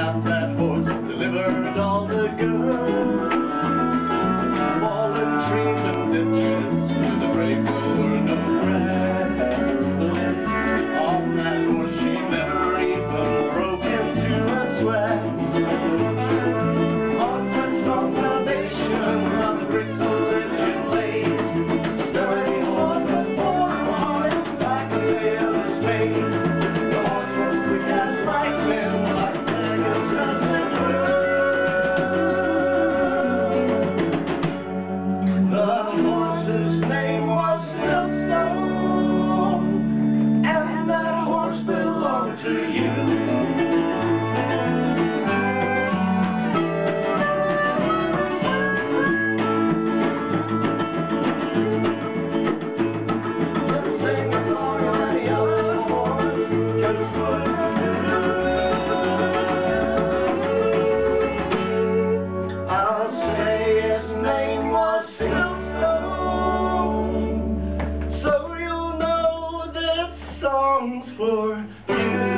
path that horse delivered all the good. Fallen trees and ditches to the brave were no threat. On that horse she never even broke into a sweat. On such strong foundation on the bricks of legend laid, sturdy horse that bore on its back a sailor's fate. The horse was quick as lightning, like Pegasus and true. The horse's name was Silkstone, and that horse belonged to you. I'll say its name was Silkstone, so you'll know this song's for you.